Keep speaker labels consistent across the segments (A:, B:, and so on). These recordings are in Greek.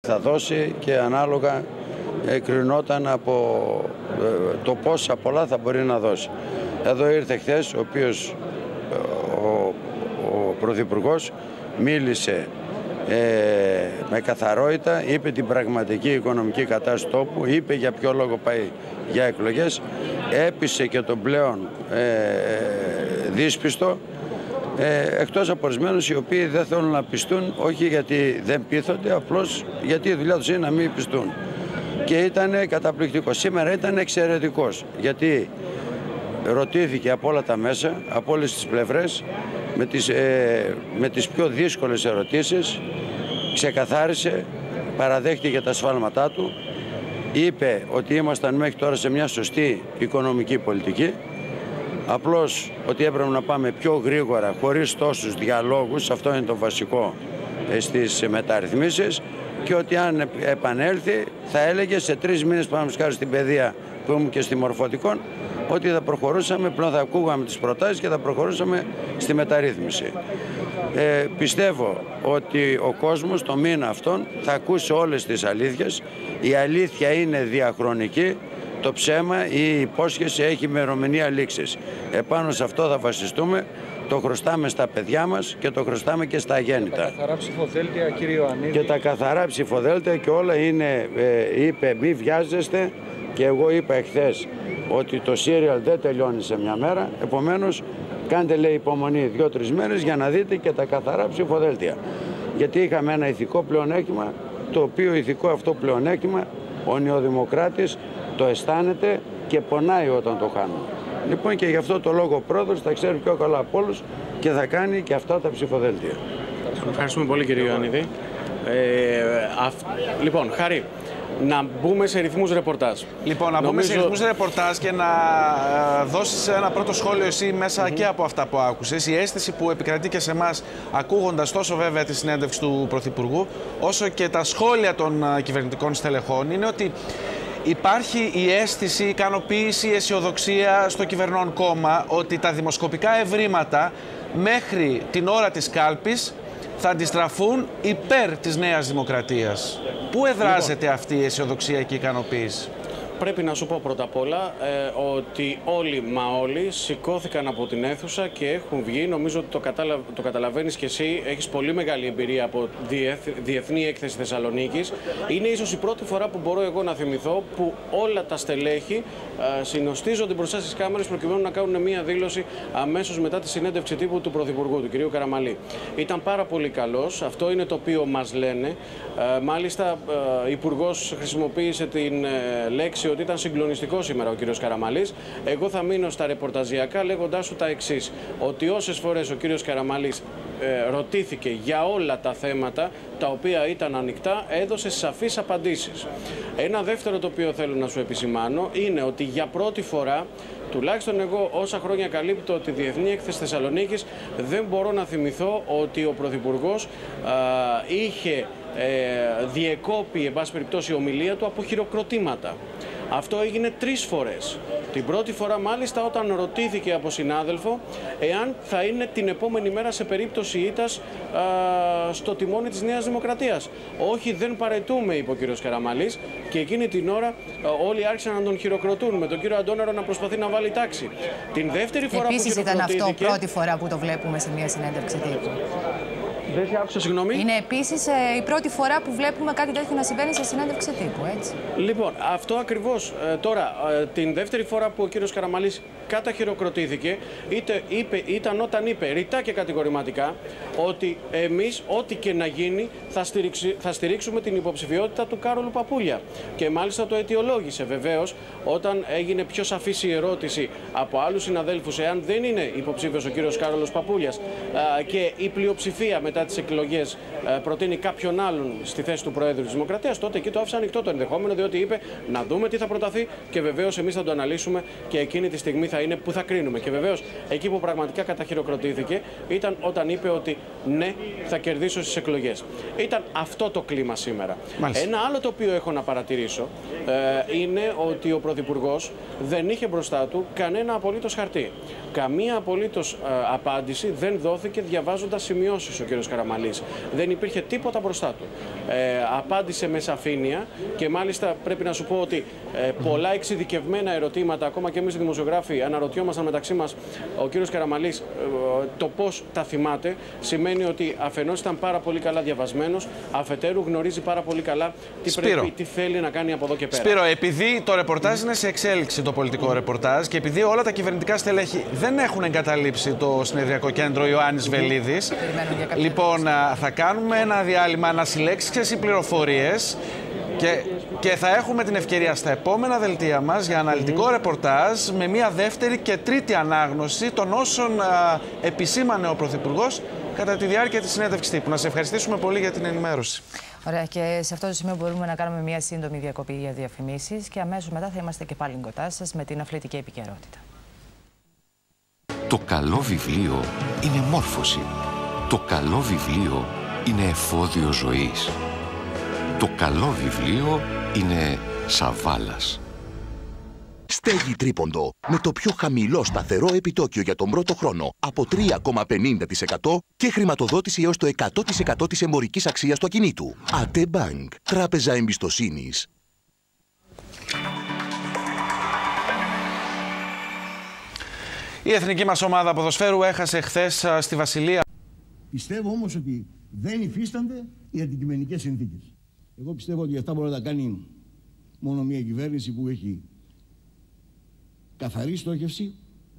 A: θα δώσει και ανάλογα κρινόταν από το πόσα πολλά θα μπορεί να δώσει. Εδώ ήρθε χθες ο οποίος ο Πρωθυπουργός μίλησε με καθαρότητα, είπε την πραγματική οικονομική κατάσταση του τόπου, είπε για ποιο λόγο πάει για εκλογές, έπεισε και τον πλέον δύσπιστο, εκτός από ορισμένους οι οποίοι δεν θέλουν να πιστούν, όχι γιατί δεν πείθονται, απλώς γιατί η δουλειά τους είναι να μην πιστούν. Και ήταν καταπληκτικός. Σήμερα ήταν εξαιρετικός, γιατί ρωτήθηκε από όλα τα μέσα, από όλες τις πλευρές, με τις πιο δύσκολες ερωτήσεις, ξεκαθάρισε, παραδέχτηκε τα σφάλματά του, είπε ότι ήμασταν μέχρι τώρα σε μια σωστή οικονομική πολιτική, απλώς ότι έπρεπε να πάμε πιο γρήγορα, χωρίς τόσους διαλόγους, αυτό είναι το βασικό στις μεταρρυθμίσεις, και ότι αν επανέλθει θα έλεγε σε 3 μήνες, πάμε στην παιδεία που ήμουν και στη μορφωτικών, ότι θα προχωρούσαμε, πλέον θα ακούγαμε τις προτάσεις και θα προχωρούσαμε στη μεταρρύθμιση. Πιστεύω ότι ο κόσμος το μήνα αυτόν θα ακούσει όλες τις αλήθειες. Η αλήθεια είναι διαχρονική, το ψέμα, η υπόσχεση έχει ημερομηνία λήξης. Επάνω σε αυτό θα βασιστούμε, το χρωστάμε στα παιδιά μας και το χρωστάμε και στα αγέννητα.
B: Τα καθαρά ψηφοδέλτια, κύριε Ιωαννίδη.
A: Και τα καθαρά ψηφοδέλτια και όλα είναι, είπε μη βιάζεστε, και εγώ είπα εχθές ότι το σύριαλ δεν τελειώνει σε μια μέρα, επομένως κάντε, λέει, υπομονή 2-3 μέρες για να δείτε και τα καθαρά ψηφοδέλτια. Γιατί είχαμε ένα ηθικό πλεονέκτημα, το οποίο ηθικό αυτό πλεονέκτημα ο νεοδημοκράτης το αισθάνεται και πονάει όταν το χάνουν. Λοιπόν, και γι' αυτό το λόγο ο πρόεδρος θα ξέρει πιο καλά από όλους και θα κάνει και αυτά τα ψηφοδέλτια.
C: Ευχαριστούμε πολύ, κύριε Ιωαννίδη. Λοιπόν, Χάρη, να μπούμε σε ρυθμούς ρεπορτάζ.
B: Λοιπόν, να μπούμε σε ρυθμούς ρεπορτάζ και να δώσεις ένα πρώτο σχόλιο εσύ μέσα και από αυτά που άκουσες. Η αίσθηση που επικρατεί και σε εμάς, ακούγοντας τόσο βέβαια τη συνέντευξη του Πρωθυπουργού, όσο και τα σχόλια των κυβερνητικών στελεχών, είναι ότι υπάρχει η αίσθηση, η ικανοποίηση, η αισιοδοξία στο κυβερνών κόμμα ότι τα δημοσκοπικά ευρήματα μέχρι την ώρα της κάλπης θα αντιστραφούν υπέρ της Νέας Δημοκρατίας. Πού εδράζεται αυτή η αισιοδοξία και η ικανοποίηση?
C: Πρέπει να σου πω πρώτα απ' όλα ότι όλοι σηκώθηκαν από την αίθουσα και έχουν βγει. Νομίζω ότι το καταλαβαίνεις και εσύ. Έχεις πολύ μεγάλη εμπειρία από Διεθνή Έκθεση Θεσσαλονίκης. Είναι ίσως η πρώτη φορά που μπορώ εγώ να θυμηθώ που όλα τα στελέχη συνοστίζονται μπροστά στις κάμερες προκειμένου να κάνουν μια δήλωση αμέσως μετά τη συνέντευξη τύπου του Πρωθυπουργού, του κ. Καραμαλή. Ήταν πάρα πολύ καλός. Αυτό είναι το οποίο μας λένε. Μάλιστα, ο Υπουργός χρησιμοποίησε την λέξη ότι ήταν συγκλονιστικό σήμερα ο κύριος Καραμαλής. Εγώ θα μείνω στα ρεπορταζιακά λέγοντάς σου τα εξής. Ότι όσες φορές ο κύριος Καραμαλής ρωτήθηκε για όλα τα θέματα τα οποία ήταν ανοιχτά, έδωσε σαφείς απαντήσεις. Ένα δεύτερο το οποίο θέλω να σου επισημάνω είναι ότι για πρώτη φορά, τουλάχιστον εγώ όσα χρόνια καλύπτω τη Διεθνή Έκθεση Θεσσαλονίκης, δεν μπορώ να θυμηθώ ότι ο Πρωθυπουργός είχε διεκόπη, εν πάση περιπτώσει, η ομιλία του από χειροκροτήματα. Αυτό έγινε 3 φορές. Την πρώτη φορά μάλιστα όταν ρωτήθηκε από συνάδελφο εάν θα είναι την επόμενη μέρα σε περίπτωση ήττας στο τιμόνι της Νέας Δημοκρατίας. Όχι, δεν παραιτούμε, είπε ο κύριος Καραμαλής, και εκείνη την ώρα όλοι άρχισαν να τον χειροκροτούν, με τον κύριο Αντώναρο να προσπαθεί να βάλει τάξη. Την δεύτερη φορά
D: επίσης
C: που χειροκροτήθηκε...
D: ήταν αυτό πρώτη φορά που το βλέπουμε σε μια συνέντευξη τύπου.
C: Δεν σε άκουσα, συγγνώμη.
D: Είναι επίσης η πρώτη φορά που βλέπουμε κάτι τέτοιο να συμβαίνει σε συνέντευξη τύπου, έτσι.
C: Λοιπόν, αυτό ακριβώς. Τώρα, την δεύτερη φορά που ο κύριος Καραμαλής καταχειροκροτήθηκε, ήταν όταν είπε ρητά και κατηγορηματικά ότι εμείς, ό,τι και να γίνει, θα στηρίξουμε την υποψηφιότητα του Κάρολου Παπούλια. Και μάλιστα το αιτιολόγησε βεβαίως όταν έγινε πιο σαφής η ερώτηση από άλλους συναδέλφους εάν δεν είναι υποψήφιος ο κύριος Κάρολος Παπούλιας και η πλειοψηφία μετά τις εκλογές προτείνει κάποιον άλλον στη θέση του Προέδρου της Δημοκρατίας, τότε εκεί το άφησε ανοιχτό το ενδεχόμενο, διότι είπε να δούμε τι θα προταθεί και βεβαίως εμείς θα το αναλύσουμε και εκείνη τη στιγμή θα είναι που θα κρίνουμε. Και βεβαίως εκεί που πραγματικά καταχειροκροτήθηκε ήταν όταν είπε ότι ναι, θα κερδίσω στις εκλογές. Ήταν αυτό το κλίμα σήμερα. Μάλιστα. Ένα άλλο το οποίο έχω να παρατηρήσω είναι ότι ο Πρωθυπουργός δεν είχε μπροστά του κανένα απολύτως χαρτί. Καμία απολύτως απάντηση δεν δόθηκε διαβάζοντας σημειώσεις ο κ. Καραμανλής. Δεν υπήρχε τίποτα μπροστά του. Απάντησε με σαφήνεια και μάλιστα πρέπει να σου πω ότι πολλά εξειδικευμένα ερωτήματα, ακόμα και εμείς οι δημοσιογράφοι αναρωτιόμασταν μεταξύ μας, ο κ. Καραμανλής το πώς τα θυμάται, σημαίνει ότι αφενός ήταν πάρα πολύ καλά διαβασμένος, αφετέρου γνωρίζει πάρα πολύ καλά τι θέλει να κάνει από εδώ και πέρα.
B: Σπύρο, επειδή το ρεπορτάζ είναι σε εξέλιξη, το πολιτικό ρεπορτάζ, και επειδή όλα τα κυβερνητικά στελέχη δεν έχουν εγκαταλείψει το συνεδριακό κέντρο Ιωάννης Βελίδης, λοιπόν, θα κάνουμε ένα διάλειμμα να συλλέξεις εσύ πληροφορίες και θα έχουμε την ευκαιρία στα επόμενα δελτία μας για αναλυτικό ρεπορτάζ με μια δεύτερη και τρίτη ανάγνωση των όσων επισήμανε ο Πρωθυπουργός κατά τη διάρκεια της συνέντευξης τύπου. Να σε ευχαριστήσουμε πολύ για την ενημέρωση.
D: Ωραία, και σε αυτό το σημείο μπορούμε να κάνουμε μια σύντομη διακοπή για διαφημίσεις και αμέσως μετά θα είμαστε και πάλι κοντά σας με την αθλητική επικαιρότητα.
E: Το καλό βιβλίο είναι μόρφωση. Το καλό βιβλίο είναι εφόδιο ζωής. Το καλό βιβλίο είναι σαβάλας.
F: Στέγη Τρίποντο, με το πιο χαμηλό σταθερό επιτόκιο για τον πρώτο χρόνο από 3,50% και χρηματοδότηση έως το 100% της εμπορικής αξίας του ακινήτου. ΑΤΕ Bank, τράπεζα εμπιστοσύνης.
B: Η εθνική μας ομάδα ποδοσφαίρου έχασε χθες στη Βασιλεία.
G: Πιστεύω όμως ότι δεν υφίστανται οι αντικειμενικές συνθήκες. Εγώ πιστεύω ότι αυτά μπορεί να τα κάνει μόνο μια κυβέρνηση που έχει καθαρή στόχευση,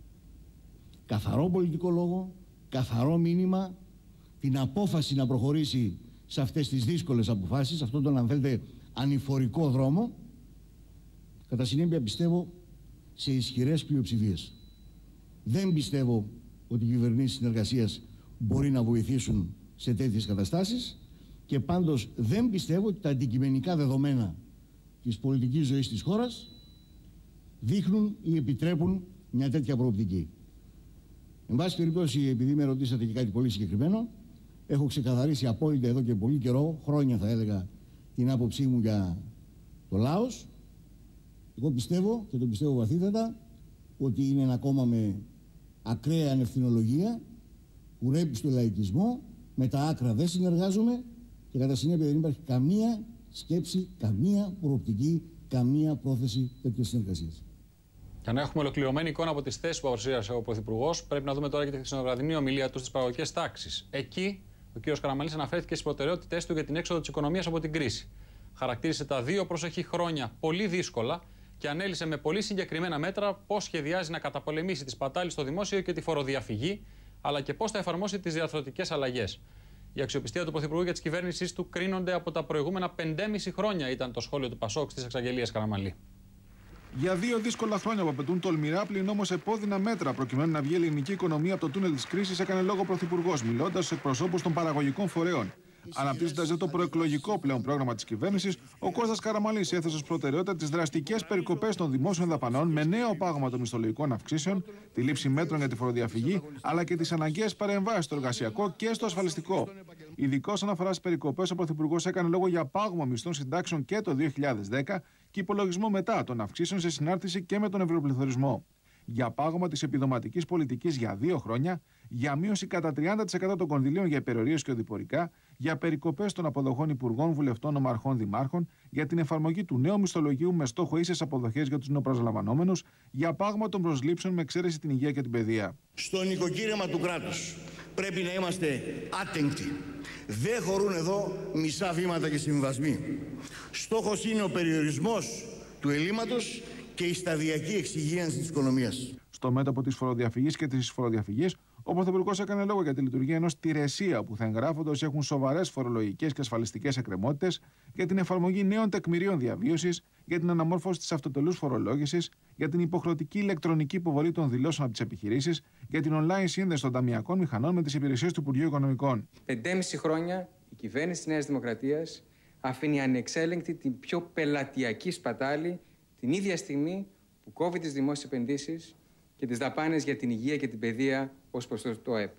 G: καθαρό πολιτικό λόγο, καθαρό μήνυμα, την απόφαση να προχωρήσει σε αυτές τις δύσκολες αποφάσεις, σε αυτόν τον, αν θέλετε, ανηφορικό δρόμο. Κατά συνέπεια πιστεύω σε ισχυρές πλειοψηφίες. Δεν πιστεύω ότι οι κυβερνήσεις συνεργασίας μπορεί να βοηθήσουν σε τέτοιες καταστάσεις και πάντως δεν πιστεύω ότι τα αντικειμενικά δεδομένα της πολιτικής ζωής της χώρας δείχνουν ή επιτρέπουν μια τέτοια προοπτική. Εν πάση περιπτώσει, επειδή με ρωτήσατε και κάτι πολύ συγκεκριμένο, έχω ξεκαθαρίσει απόλυτα εδώ και πολύ καιρό, χρόνια θα έλεγα, την άποψή μου για το Λάος. Εγώ πιστεύω, και το πιστεύω βαθύτατα, ότι είναι ένα κόμμα με ακραία ανευθυνολογία, που ρέπει στο λαϊκισμό, με τα άκρα δεν συνεργάζομαι και κατά συνέπεια δεν υπάρχει καμία σκέψη, καμία προοπτική, καμία πρόθεση τέτοιας συνεργασίας.
H: Για να έχουμε ολοκληρωμένη εικόνα από τις θέσεις που παρουσίασε ο Πρωθυπουργός, πρέπει να δούμε τώρα και τη χθεσινοβραδινή ομιλία του στις παραγωγικές τάξεις. Εκεί, ο κ. Καραμανλής αναφέρθηκε στις προτεραιότητές του για την έξοδο της οικονομίας από την κρίση. Χαρακτήρισε τα 2 προσεχή χρόνια πολύ δύσκολα και ανέλησε με πολύ συγκεκριμένα μέτρα πώς σχεδιάζει να καταπολεμήσει τη σπατάλη στο δημόσιο και τη φοροδιαφυγή, αλλά και πώς θα εφαρμόσει τις διαρθρωτικές αλλαγές. Η αξιοπιστία του Πρωθυπουργού και της κυβέρνησής του κρίνονται από τα προηγούμενα 5,5 χρόνια, ήταν το σχόλιο του Πασόκ στις εξαγγελίες Καραμανλή.
I: Για 2 δύσκολα χρόνια που απαιτούν τολμηρά πλην όμως επώδυνα μέτρα προκειμένου να βγει η ελληνική οικονομία από το τούνελ της κρίσης, έκανε λόγο ο Πρωθυπουργός, μιλώντας στους εκπροσώπους των παραγωγικών φορέων. Αναπτύσσοντας το προεκλογικό πλέον πρόγραμμα της κυβέρνησης, ο Κώστας Καραμανλής έθεσε ως προτεραιότητα τις δραστικές περικοπές των δημόσιων δαπανών με νέο πάγωμα των μισθολογικών αυξήσεων, τη λήψη μέτρων για τη φοροδιαφυγή, αλλά και τις αναγκαίες παρεμβάσεις στο εργασιακό και στο ασφαλιστικό. Ειδικώς αναφορά στις περικοπές, ο Πρωθυπουργός έκανε λόγο για πάγωμα μισθών συντάξεων και το 2010 και υπολογισμό μετά των αυξήσεων σε συνάρτηση και με τον ευρωπληθωρισμό. Για πάγωμα της επιδοματικής πολιτικής για 2 χρόνια, για μείωση κατά 30% των κονδυλίων για υπερορίες και οδηπορικά, για περικοπές των αποδοχών υπουργών, βουλευτών, ομαρχών, δημάρχων, για την εφαρμογή του νέου μισθολογίου με στόχο ίσες αποδοχές για τους νεοπροσλαμβανόμενους, για πάγωμα των προσλήψεων με εξαίρεση την υγεία και την παιδεία.
G: Στο νοικοκύρεμα του κράτους πρέπει να είμαστε άτεγκτοι. Δεν χωρούν εδώ μισά βήματα και συμβιβασμοί. Στόχος είναι ο περιορισμός του ελλείμματος και η σταδιακή εξυγίανση της οικονομίας.
I: Στο μέτωπο της φοροδιαφυγής και της φοροδιαφυγής, ο Πρωθυπουργός έκανε λόγο για τη λειτουργία ενός τηρεσία που θα εγγράφονται όσοι έχουν σοβαρές φορολογικές και ασφαλιστικές εκκρεμότητες, για την εφαρμογή νέων τεκμηρίων διαβίωσης, για την αναμόρφωση της αυτοτελούς φορολόγησης, για την υποχρεωτική ηλεκτρονική υποβολή των δηλώσεων από τις επιχειρήσεις, για την online σύνδεση των ταμειακών μηχανών με τις υπηρεσίες του Υπουργείου Οικονομικών.
J: 5,5 χρόνια η κυβέρνηση της Νέας Δημοκρατίας αφήνει ανεξέλεγκτη την πιο πελατειακή σπατάλη την ίδια στιγμή που κόβει τις δημόσιες επενδύσεις και τις δαπάνες για την υγεία και την παιδεία ως προς το ΕΠ.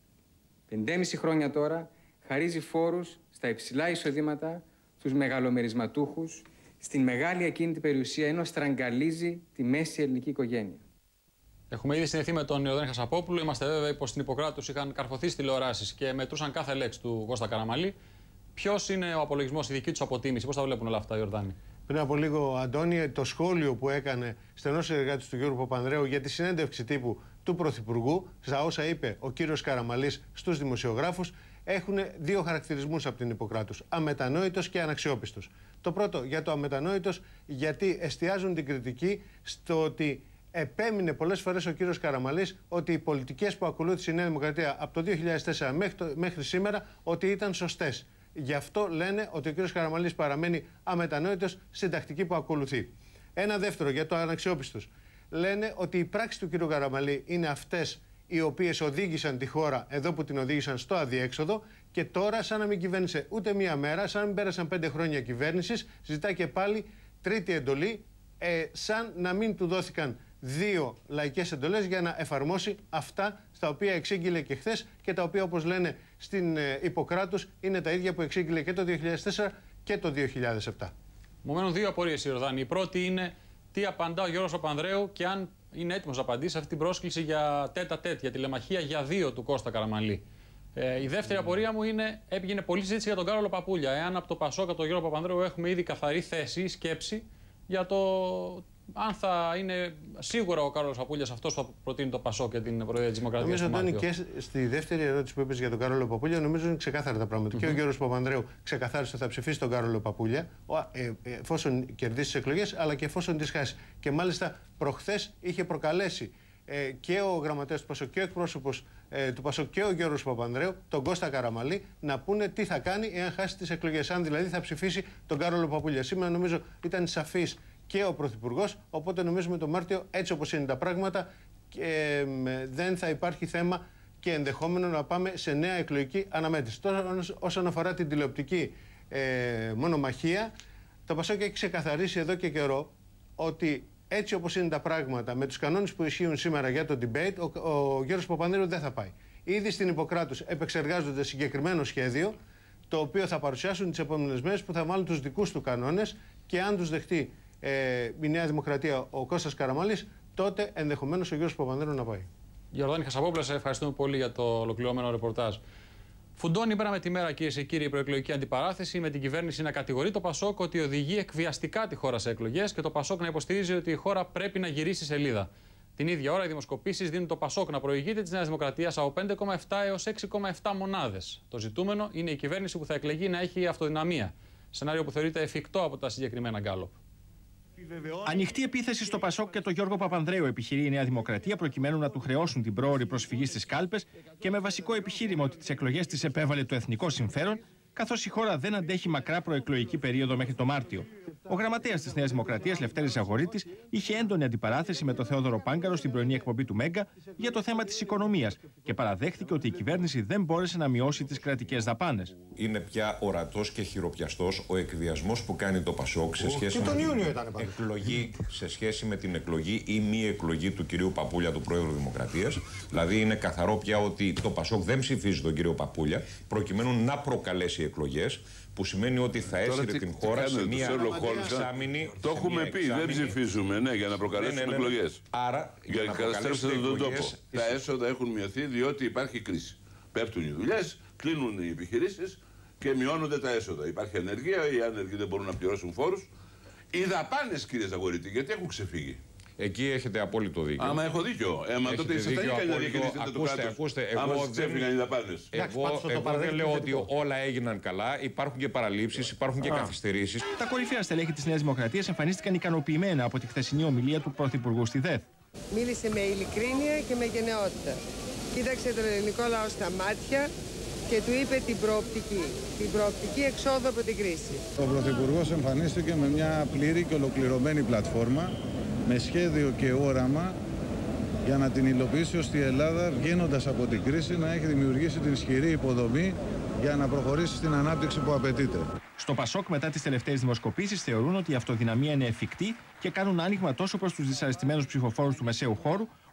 J: 5,5 χρόνια τώρα χαρίζει φόρους στα υψηλά εισοδήματα, στους μεγαλομερισματούχους, στην μεγάλη ακίνητη περιουσία, ενώ στραγγαλίζει τη μέση ελληνική οικογένεια.
H: Έχουμε ήδη συνδεθεί με τον Ιωδάνη Χασαπόπουλο. Είμαστε βέβαιοι πως στην Ιπποκράτους είχαν καρφωθεί στις τηλεοράσεις και μετρούσαν κάθε λέξη του Κώστα Καραμαλή. Ποιος είναι ο απολογισμός, η δική τους αποτίμηση, πώς τα βλέπουν όλα αυτά, Ιορδάνη?
K: Πριν από λίγο, Αντώνη, το σχόλιο που έκανε στενός συνεργάτης του Γιώργου Παπανδρέου για τη συνέντευξη τύπου του Πρωθυπουργού, στα όσα είπε ο κύριος Καραμαλής στους δημοσιογράφους, έχουν δύο χαρακτηρισμούς από την Ιπποκράτους: αμετανόητος και αναξιόπιστος. Το πρώτο, για το αμετανόητος, γιατί εστιάζουν την κριτική στο ότι επέμεινε πολλές φορές ο κύριος Καραμαλής ότι οι πολιτικές που ακολούθησε η Νέα Δημοκρατία από το 2004 μέχρι σήμερα ότι ήταν σωστές. Γι' αυτό λένε ότι ο κύριος Καραμαλής παραμένει αμετανόητος στην τακτική που ακολουθεί. Ένα δεύτερο, για το αναξιόπιστος. Λένε ότι οι πράξεις του κύριου Καραμαλή είναι αυτές οι οποίες οδήγησαν τη χώρα εδώ που την οδήγησαν στο αδιέξοδο και τώρα, σαν να μην κυβέρνησε ούτε μία μέρα, σαν να μην πέρασαν 5 χρόνια κυβέρνησης, ζητά και πάλι τρίτη εντολή, σαν να μην του δόθηκαν 2 λαϊκές εντολές για να εφαρμόσει αυτά στα οποία εξήγηλε και χθες και τα οποία, όπως λένε στην Ιπποκράτους, είναι τα ίδια που εξήγηλε και το 2004 και το 2007. Μου μένουν δύο απορίες, Ιορδάνη. Η πρώτη είναι τι απαντά ο Γιώργος Παπανδρέου και αν είναι έτοιμος να απαντήσει σε αυτή την πρόσκληση για τέτα-τέτ, για τηλεμαχία για 2 του Κώστα Καραμαλή. Η δεύτερη απορία μου είναι, έγινε πολλή συζήτηση για τον Κάρολο Παπούλια. Εάν από το Πασόκ, από τον Γιώργο Παπανδρέου, έχουμε ήδη καθαρή θέση ή σκέψη για το αν θα είναι σίγουρα ο Κάρολος Παπούλιας αυτός που θα προτείνει το Πασόκ για την Προεδρία της Δημοκρατίας. Νομίζω ότι και στη δεύτερη ερώτηση που είπες για τον Κάρολο Παπούλια, νομίζω είναι ξεκάθαρα τα πράγματα. Και ο Γιώργος Παπανδρέου ξεκαθάρισε ότι θα ψηφίσει τον Κάρολο Παπούλια, εφόσον κερδίσει τις εκλογές, αλλά και εφόσον τις χάσει. Και μάλιστα προχθές είχε προκαλέσει και ο γραμματέας του Πασόκ και ο εκπρόσωπος του Πασόκ και ο Γιώργος Παπανδρέου, τον Κώστα Καραμαλή, να πούνε τι θα κάνει εάν χάσει τις εκλογές. Αν δηλαδή θα ψηφίσει τον Κάρολο Παπούλια. Σήμερα νομίζω ήταν σαφής και ο Πρωθυπουργός, οπότε νομίζουμε το Μάρτιο, έτσι όπως είναι τα πράγματα, δεν θα υπάρχει θέμα και ενδεχόμενο να πάμε σε νέα εκλογική αναμέτρηση. Τώρα, όσον αφορά την τηλεοπτική μονομαχία, το Πασόκ έχει ξεκαθαρίσει εδώ και καιρό ότι έτσι όπως είναι τα πράγματα, με τους κανόνες που ισχύουν σήμερα για το debate, ο Γιώργος Παπανδρέου δεν θα πάει. Ήδη στην Ιπποκράτους επεξεργάζονται συγκεκριμένο σχέδιο, το οποίο θα παρουσιάσουν τις επόμενες μέρες, που θα βάλουν τους δικούς του κανόνες και αν τους δεχτεί η Νέα Δημοκρατία, ο Κώστας Καραμαλής, τότε ενδεχομένως ο Γιώργος Παπανδρέου να πάει.
H: Ιορδάνη Χασαπόπουλο, σε ευχαριστούμε πολύ για το ολοκληρωμένο ρεπορτάζ. Φουντώνει μέρα με τη μέρα, κυρίες και κύριοι, η προεκλογική αντιπαράθεση, με την κυβέρνηση να κατηγορεί το Πασόκ ότι οδηγεί εκβιαστικά τη χώρα σε εκλογές και το Πασόκ να υποστηρίζει ότι η χώρα πρέπει να γυρίσει σελίδα. Την ίδια ώρα, οι δημοσκοπήσεις δίνουν το Πασόκ να προηγείται της Νέας Δημοκρατίας από 5,7 έως 6,7 μονάδες. Το ζητούμενο είναι η κυβέρνηση που θα εκλεγεί να έχει αυτοδυναμία. Σενάριο που θεωρείται εφικτό από τα συγκεκριμένα γκάλοπ.
L: Ανοιχτή επίθεση στο Πασόκ και το Γιώργο Παπανδρέου επιχειρεί η Νέα Δημοκρατία προκειμένου να του χρεώσουν την πρόωρη προσφυγή στις κάλπες και με βασικό επιχείρημα ότι τις εκλογές τις επέβαλε το εθνικό συμφέρον, καθώς η χώρα δεν αντέχει μακρά προεκλογική περίοδο μέχρι το Μάρτιο. Ο γραμματέας της Νέας Δημοκρατίας, Λευτέρης Αγορίτης, είχε έντονη αντιπαράθεση με τον Θεόδωρο Πάγκαρο στην πρωινή εκπομπή του Μέγκα για το θέμα της οικονομίας και παραδέχθηκε ότι η κυβέρνηση δεν μπόρεσε να μειώσει τις κρατικές δαπάνες.
M: Είναι πια ορατός και χειροπιαστός ο εκβιασμός που κάνει το Πασόκ σε σχέση, σε σχέση με την εκλογή ή μη εκλογή του κυρίου Παπούλια, του Πρόεδρου Δημοκρατίας. Δηλαδή, είναι καθαρό πια ότι το Πασόκ δεν ψηφίζει τον κύριο Παπούλια προκειμένου να προκαλέσει εκλογές, που σημαίνει ότι θα έσυρε την χώρα σε μια εξάμηνη.
N: Το έχουμε πει, δεν ψηφίζουμε, ναι, για να προκαλέσουμε εκλογές.
M: Άρα,
N: για να καταστρέψετε τον τόπο. Τα έσοδα έχουν μειωθεί διότι υπάρχει κρίση. Πέφτουν οι δουλειές, κλείνουν οι επιχειρήσεις και μειώνονται τα έσοδα. Υπάρχει ανεργία, οι άνεργοι δεν μπορούν να πληρώσουν φόρους. Οι δαπάνες, κύριε Ζαγορίτη, γιατί έχουν ξεφύγει.
M: Εκεί έχετε απόλυτο δίκιο.
N: Άμα έχω δίκιο. Μα τότε ήσασταν ικανοί να διαχειριστείτε το κράτος.
M: Ακούστε,
N: άμα ξέφυγαν οι δαπάνες.
M: Εγώ δεν λέω ότι όλα έγιναν καλά. Υπάρχουν και παραλήψεις, υπάρχουν και καθυστερήσεις.
L: Τα κορυφαία στελέχη της Νέας Δημοκρατίας εμφανίστηκαν ικανοποιημένα από τη χθεσινή ομιλία του Πρωθυπουργού στη ΔΕΘ.
O: Μίλησε με ειλικρίνεια και με γενναιότητα. Κοίταξε τον ελληνικό λαό στα μάτια και του είπε την προοπτική εξόδου από την κρίση.
P: Ο Πρωθυπουργός εμφανίστηκε με μια πλήρη και ολοκληρωμένη πλατφόρμα, με σχέδιο και όραμα για να την υλοποιήσει ώστε η Ελλάδα, βγαίνοντας από την κρίση, να έχει δημιουργήσει την ισχυρή υποδομή για να προχωρήσει στην ανάπτυξη που απαιτείται.
L: Στο Πασόκ, μετά τις τελευταίες δημοσκοπήσεις, θεωρούν ότι η αυτοδυναμία είναι εφικτή και κάνουν άνοιγμα τόσο προς τους δυσαρεστημένους ψηφοφόρους του μεσαίου χώρου,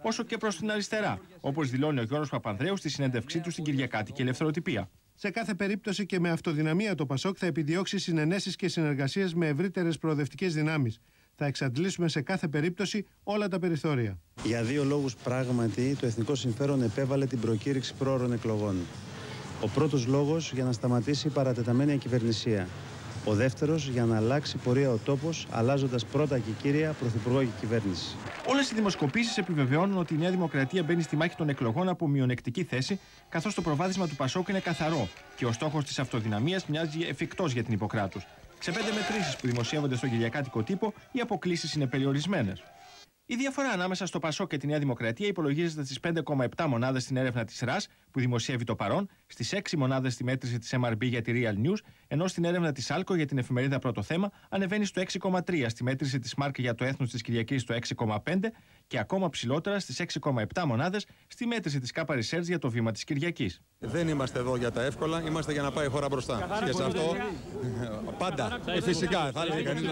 L: όσο και προς την αριστερά, όπως δηλώνει ο Γιώργος Παπανδρέου στη συνέντευξή του στην Κυριακάτικη Ελευθεροτυπία.
K: Σε κάθε περίπτωση και με αυτοδυναμία το ΠΑΣΟΚ θα επιδιώξει συνενέσεις και συνεργασίες με ευρύτερες προοδευτικές δυνάμεις. Θα εξαντλήσουμε σε κάθε περίπτωση όλα τα περιθώρια.
Q: Για δύο λόγους πράγματι το εθνικό συμφέρον επέβαλε την προκήρυξη πρόωρων εκλογών. Ο πρώτος λόγος για να σταματήσει η παρατεταμένη ακυβερνησία. Ο δεύτερος για να αλλάξει πορεία ο τόπος, αλλάζοντας πρώτα και κύρια πρωθυπουργό και κυβέρνηση.
L: Όλες οι δημοσκοπήσεις επιβεβαιώνουν ότι η Νέα Δημοκρατία μπαίνει στη μάχη των εκλογών από μειονεκτική θέση, καθώς το προβάδισμα του ΠΑΣΟΚ είναι καθαρό και ο στόχος της αυτοδυναμίας μοιάζει εφικτός για την Ιπποκράτους. Σε 5 μετρήσεις που δημοσιεύονται στον κυριακάτικο τύπο, οι αποκλίσεις είναι περιορισμένες. Η διαφορά ανάμεσα στο ΠΑΣΟΚ και τη Νέα Δημοκρατία υπολογίζεται στις 5,7 μονάδες στην έρευνα της ΡΑΣ που δημοσιεύει το παρόν, στις 6 μονάδες στη μέτρηση της MRB για τη Real News, ενώ στην έρευνα της ΑΛΚΟ για την εφημερίδα Πρώτο Θέμα ανεβαίνει στο 6,3, στη μέτρηση της ΜΑΡΚ για το Έθνος της Κυριακής στο 6,5 και ακόμα ψηλότερα στις 6,7 μονάδες στη μέτρηση της ΚΑΠΑ Research για το Βήμα της Κυριακής.
R: Δεν είμαστε εδώ για τα εύκολα, είμαστε για να πάει η χώρα μπροστά. Και σε αυτό πάντα, φυσικά, θα έλεγε κανείς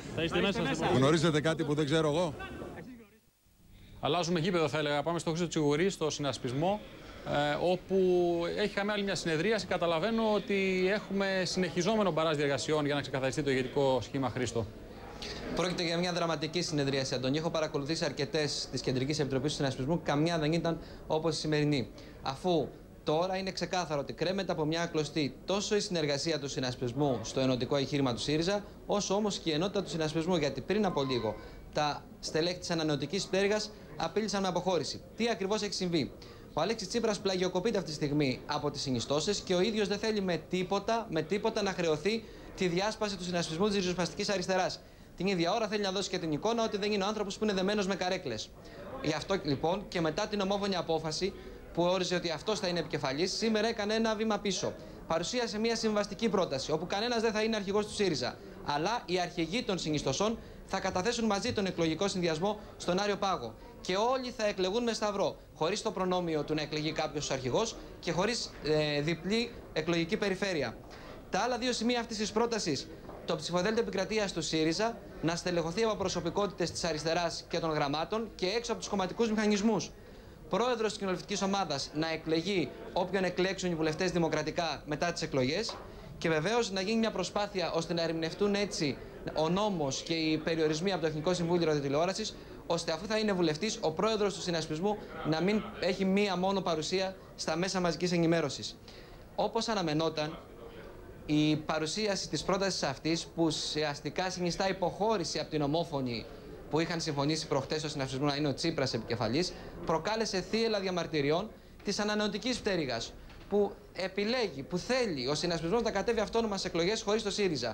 R: να γνωρίζετε κάτι που δεν ξέρω εγώ.
H: Αλλάζουμε γήπεδο, θα έλεγα. Πάμε στο Χρήστο Τσιγουρή, στο συνασπισμό, όπου είχαμε άλλη μια συνεδρίαση. Καταλαβαίνω ότι έχουμε συνεχιζόμενο μπαράζ διεργασιών για να ξεκαθαριστεί το ηγετικό σχήμα, Χρήστο.
S: Πρόκειται για μια δραματική συνεδρίαση, Αντώνη. Έχω παρακολουθήσει αρκετές της Κεντρικής Επιτροπής του Συνασπισμού. Καμιά δεν ήταν όπως η σημερινή. Αφού τώρα είναι ξεκάθαρο ότι κρέμεται από μια κλωστή τόσο η συνεργασία του συνασπισμού στο ενωτικό εγχείρημα του ΣΥΡΙΖΑ, όσο όμως και η ενότητα του συνασπισμού. Γιατί πριν από λίγο τα στελέχη της ανανεωτικής πτέρυγας απείλησαν με αποχώρηση. Τι ακριβώς έχει συμβεί? Ο Αλέξης Τσίπρας πλαγιοκοπείται αυτή τη στιγμή από τις συνιστώσεις και ο ίδιος δεν θέλει με τίποτα να χρεωθεί τη διάσπαση του συνασπισμού της ριζοσπαστικής αριστεράς. Την ίδια ώρα θέλει να δώσει και την εικόνα ότι δεν είναι ο άνθρωπος που είναι δεμένος με καρέκλες. Γι' αυτό λοιπόν και μετά την ομόφωνη απόφαση που όριζε ότι αυτός θα είναι επικεφαλής, σήμερα έκανε ένα βήμα πίσω. Παρουσίασε μια συμβαστική πρόταση, όπου κανένας δεν θα είναι αρχηγός του ΣΥΡΙΖΑ, αλλά οι αρχηγοί των συνιστοσών θα καταθέσουν μαζί τον εκλογικό συνδυασμό στον Άριο Πάγο. Και όλοι θα εκλεγούν με σταυρό, χωρίς το προνόμιο του να εκλεγεί κάποιος αρχηγός και χωρίς διπλή εκλογική περιφέρεια. Τα άλλα δύο σημεία αυτής της πρότασης, το ψηφοδέλτιο επικρατείας του ΣΥΡΙΖΑ να στελεχωθεί από προσωπικότητες της αριστεράς και των γραμμάτων και έξω από τους κομματικούς μηχανισμούς. Πρόεδρος της κοινοβουλευτικής ομάδας να εκλεγεί όποιον εκλέξουν οι βουλευτές δημοκρατικά μετά τις εκλογές και βεβαίως να γίνει μια προσπάθεια ώστε να ερμηνευτούν έτσι ο νόμος και οι περιορισμοί από το Εθνικό Συμβούλιο Ραδιοτηλεόρασης, ώστε αφού θα είναι βουλευτής, ο πρόεδρος του συνασπισμού να μην έχει μία μόνο παρουσία στα μέσα μαζικής ενημέρωσης. Όπως αναμενόταν, η παρουσίαση της πρότασης αυτής, που ουσιαστικά συνιστά υποχώρηση από την ομόφωνη που είχαν συμφωνήσει προχτές στο συνασπισμό να είναι ο Τσίπρας επικεφαλής, προκάλεσε θύελλα διαμαρτυριών της ανανεωτικής πτέρυγας, που επιλέγει, που θέλει ο συνασπισμός να κατέβει αυτόνομα στις εκλογές χωρίς το ΣΥΡΙΖΑ.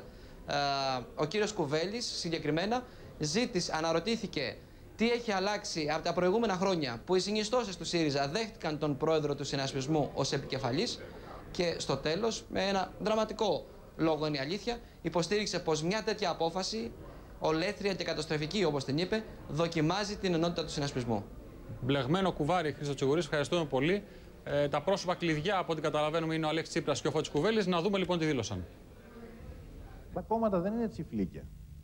S: Ο κύριος Κουβέλης συγκεκριμένα αναρωτήθηκε τι έχει αλλάξει από τα προηγούμενα χρόνια που οι συνιστώσεις του ΣΥΡΙΖΑ δέχτηκαν τον πρόεδρο του συνασπισμού ως επικεφαλής και στο τέλος, με ένα δραματικό λόγο είναι η αλήθεια, υποστήριξε πως μια τέτοια απόφαση, ολέθρια και καταστροφική όπως την είπε, δοκιμάζει την ενότητα του συνασπισμού.
H: Μπλεγμένο κουβάρι, Χρήστο Τσιγουρής, ευχαριστούμε πολύ. Τα πρόσωπα κλειδιά, από ό,τι καταλαβαίνουμε, είναι ο Αλέξης Τσίπρας και ο Φώτης Κουβέλης. Να δούμε λοιπόν τι δήλωσαν.
T: Τα κόμματα δεν είναι τσιφλίκια.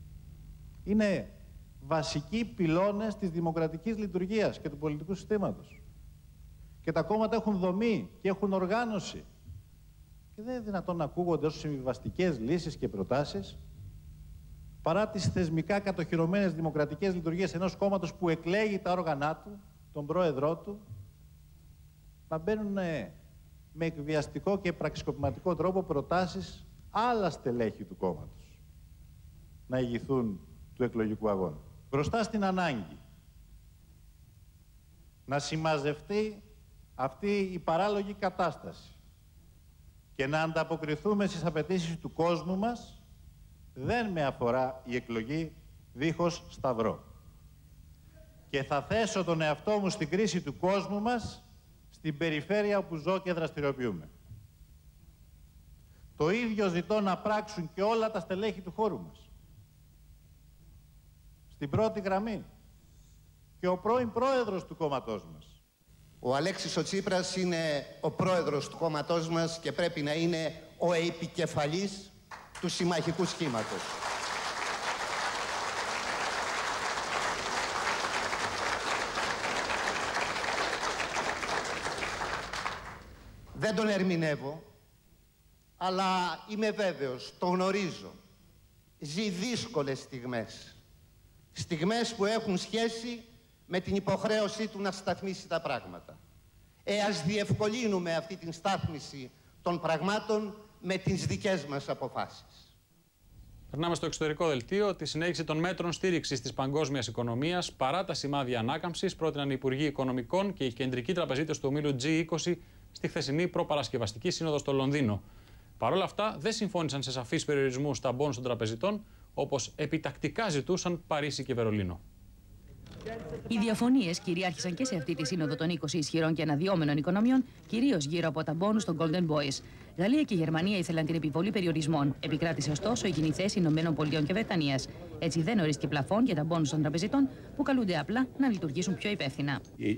T: Είναι βασικοί πυλώνες της δημοκρατικής λειτουργίας και του πολιτικού συστήματος. Και τα κόμματα έχουν δομή και έχουν οργάνωση. Και δεν είναι δυνατόν να ακούγονται ως συμβιβαστικές λύσεις και προτάσεις παρά τις θεσμικά κατοχυρωμένες δημοκρατικές λειτουργίες ενός κόμματος που εκλέγει τα όργανά του, τον πρόεδρό του, να μπαίνουν με εκβιαστικό και πραξικοπηματικό τρόπο προτάσεις άλλα στελέχη του κόμματος να ηγηθούν του εκλογικού αγώνα. Μπροστά στην ανάγκη να συμμαζευτεί αυτή η παράλογη κατάσταση και να ανταποκριθούμε στις απαιτήσεις του κόσμου μας, δεν με αφορά η εκλογή δίχως σταυρό. Και θα θέσω τον εαυτό μου στην κρίση του κόσμου μας, στην περιφέρεια όπου ζω και δραστηριοποιούμε. Το ίδιο ζητώ να πράξουν και όλα τα στελέχη του χώρου μας. Στην πρώτη γραμμή και ο πρώην πρόεδρος του κόμματός μας.
U: Ο Αλέξης ο Τσίπρας είναι ο πρόεδρος του κόμματός μας και πρέπει να είναι ο επικεφαλής του συμμαχικού σχήματος. Δεν τον ερμηνεύω, αλλά είμαι βέβαιος, το γνωρίζω. Ζει δύσκολες στιγμές. Στιγμές που έχουν σχέση με την υποχρέωσή του να σταθμίσει τα πράγματα. Ας διευκολύνουμε αυτή την στάθμιση των πραγμάτων με τις δικές μας αποφάσεις.
H: Περνάμε στο εξωτερικό δελτίο. Τη συνέχιση των μέτρων στήριξης της παγκόσμιας οικονομίας παρά τα σημάδια ανάκαμψης πρότειναν οι Υπουργοί Οικονομικών και οι κεντρικοί τραπεζίτες του ομίλου G20 στη χθεσινή προπαρασκευαστική σύνοδο στο Λονδίνο. Παρ' όλα αυτά, δεν συμφώνησαν σε σαφείς περιορισμούς στα μπόνους των τραπεζιτών, όπως επιτακτικά ζητούσαν Παρίσι και Βερολίνο.
A: Οι διαφωνίες κυριάρχησαν και σε αυτή τη σύνοδο των 20 ισχυρών και αναδυόμενων οικονομιών, κυρίως γύρω από τα μπόνους των Golden Boys. Γαλλία και Γερμανία ήθελαν την επιβολή περιορισμών. Επικράτησε ωστόσο η κοινή θέση ΗΠΑ και Βρετανίας. Έτσι δεν ορίστηκε πλαφόν για τα μπόνους των τραπεζιτών, που καλούνται απλά να λειτουργήσουν πιο υπεύθυνα.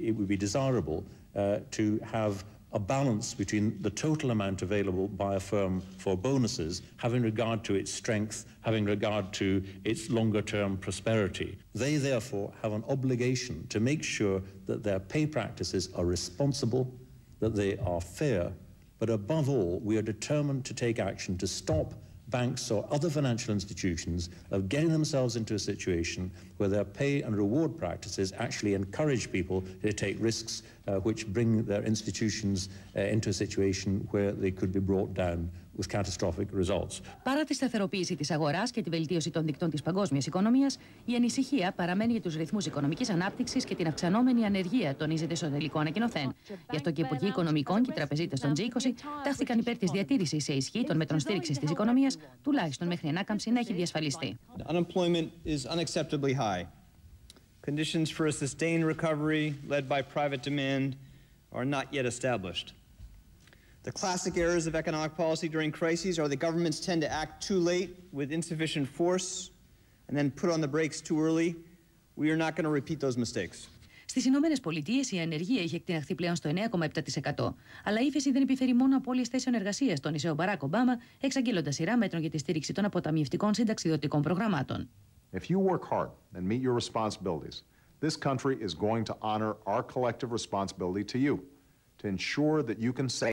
V: A balance between the total amount available by a firm for bonuses, having regard to its strength, having regard to its longer-term prosperity. They therefore have an obligation to make sure that their pay practices are responsible, that they are fair, but above all, we are determined to take action to stop banks or other financial institutions of getting themselves into a situation where their pay and reward practices actually encourage people to take risks which bring their institutions into a situation where they could be brought down with catastrophic results.
A: Παρά τη σταθεροποίηση της αγοράς και τη βελτίωση των δικτών της παγκόσμιας οικονομίας, η ανησυχία παραμένει για τους ρυθμούς οικονομικής ανάπτυξης και την αυξανόμενη ανεργία, τονίζεται στο τελικό ανακοινωθέν. Γι' αυτό και οι Υπουργοί Οικονομικών και οι τραπεζίτες των G20 τάχθηκαν υπέρ της διατήρησης σε ισχύ των μέτρων στήριξης της οικονομίας, τουλάχιστον μέχρι η ανάκαμψη να έχει διασφαλιστεί.
W: Unemployment is unacceptably high. Conditions for a sustained recovery led by private demand are not yet established. The classic errors of economic policy during crises are the governments tend to act too late with insufficient force and then put on the brakes too early. We are not going to repeat those mistakes.
A: Στις Ηνωμένες Πολιτείες η ανεργία είχε εκτιναχθεί πλέον στο 9,7%. Αλλά η ύφεση δεν επιφέρει μόνο απώλειες θέσεων εργασίας, τόνισε ο Μπαράκ Ομπάμα, εξαγγέλλοντας σειρά μέτρων για τη στήριξη των αποταμιευτικών συνταξιδοτικών προγραμμάτων.
X: If you work hard and meet your responsibilities, this country is going to honor our collective responsibility to you to ensure that you can say